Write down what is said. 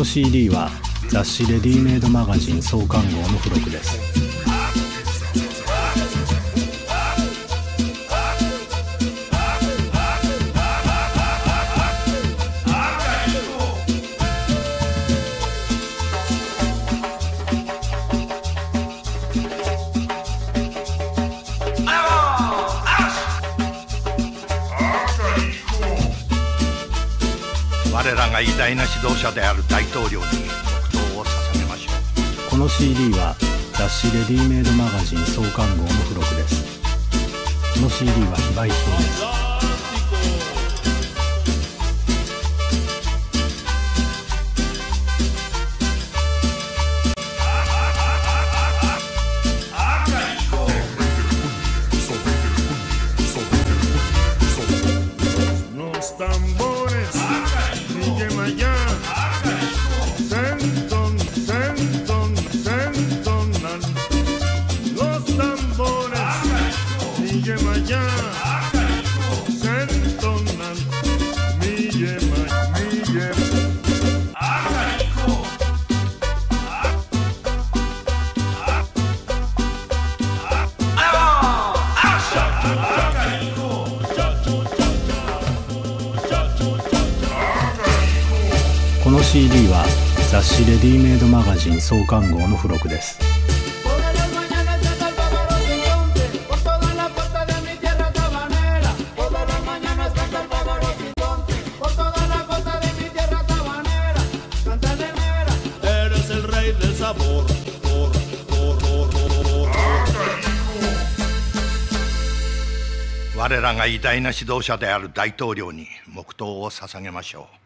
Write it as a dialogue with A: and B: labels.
A: の CD は雑誌レディメイドマガジン創刊号の付録です。
B: 我らが偉大な指導者である大統領に黙祷を捧げましょう。
A: この CD は雑誌レディメイドマガジン創刊号の付録です。この CD は非売品です。 この CD は雑誌レディメイドマガジン創刊号の付録です。
B: 我らが偉大な指導者である大統領に黙祷を捧げましょう。